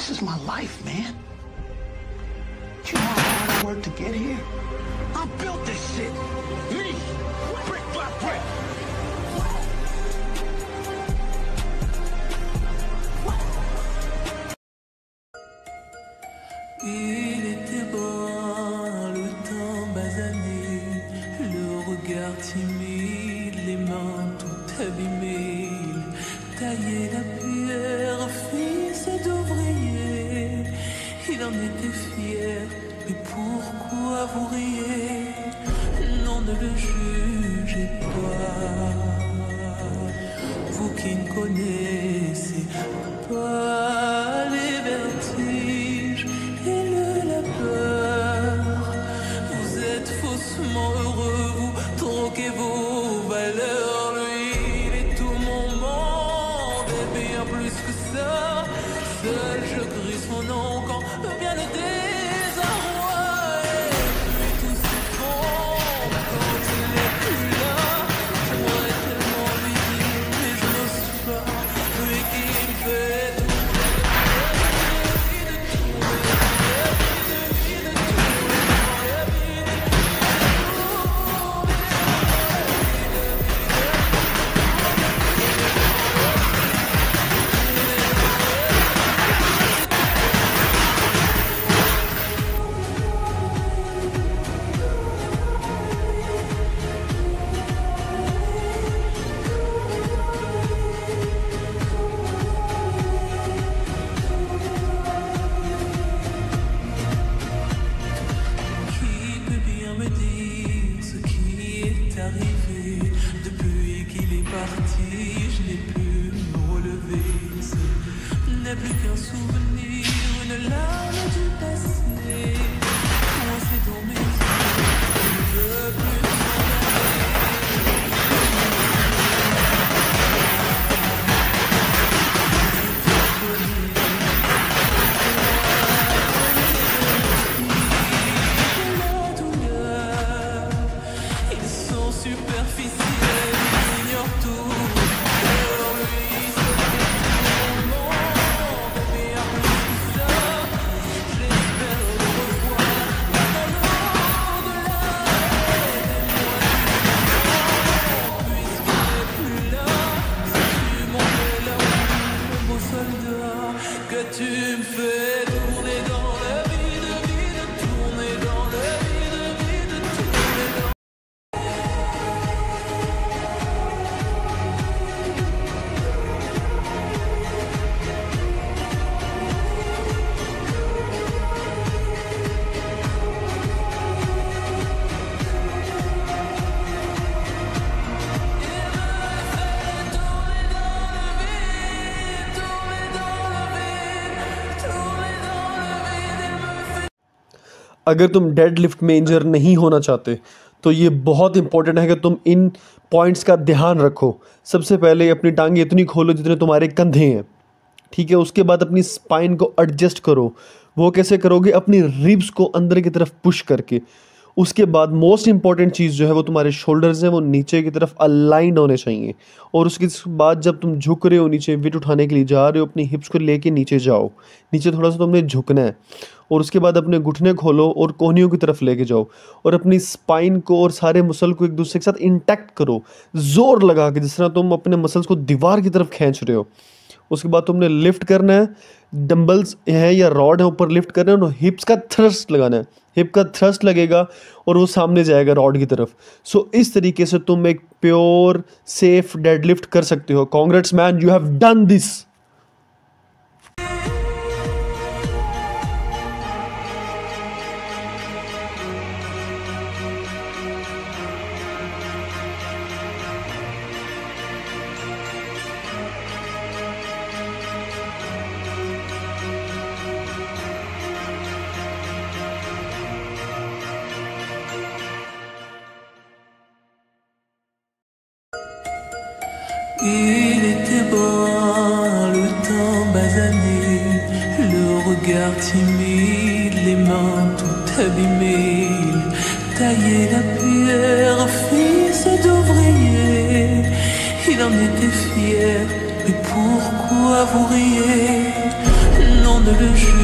This is my life, man. Do you know how hard I worked to get here? I built this shit. Me. Brick by brick. Il était bon, le temps basané, le regard timide, les mains tout abîmées. Tailler la pierre, fils d'ouvrier, il en était fier, mais pourquoi vous riez? Non, ne le jugez pas, vous qui ne connaissez pas les vertiges et le labeur. Vous êtes faussement heureux, vous troquez vos valeurs. Lui, il est tout mon monde et bien plus que ça. Seul je crie son nom quand vient le désarroi. Et puis tout s'effondre quand il n'est plus là. Je pourrais tellement lui dire mais je n'ose pas. Lui qui me fait अगर तुम dead lift में इंजर नहीं होना चाहते तो ये बहुत इंपॉर्टेंट है कि तुम इन पॉइंट्स का ध्यान रखो। सबसे पहले अपनी टांगें इतनी खोलो जितने तुम्हारे कंधे हैं, ठीक है। उसके बाद अपनी स्पाइन को एडजस्ट करो। वो कैसे करोगे? अपनी रिब्स को अंदर की तरफ पुश करके। उसके बाद मोस्ट इंपॉर्टेंट चीज़ जो है वो तुम्हारे शोल्डर्स हैं, वो नीचे की तरफ अलाइंड होने चाहिए। और उसके बाद जब तुम झुक रहे हो नीचे वेट उठाने के लिए जा रहे हो, अपनी हिप्स को लेके नीचे जाओ। नीचे थोड़ा सा तुमने झुकना है। और उसके बाद अपने घुटने खोलो और कोहनियों की तरफ लेके जाओ और अपनी स्पाइन को और सारे मसल को एक दूसरे के साथ इंटैक्ट करो, ज़ोर लगा के, जिस तरह तुम अपने मसल्स को दीवार की तरफ खींच रहे हो। उसके बाद तुमने लिफ्ट करना है, डंबल्स है या रॉड है ऊपर लिफ्ट करना है और हिप्स का थ्रस्ट लगाना है। हिप का थ्रस्ट लगेगा और वो सामने जाएगा रॉड की तरफ। सो इस तरीके से तुम एक प्योर सेफ डेडलिफ्ट कर सकते हो। Congrats man, you have done this. Il était bon, le temps basané, le regard timide, les mains tout abîmées. Tailler la pierre, fils d'ouvrier, il en était fier, mais pourquoi vous riez? Non, le jeu.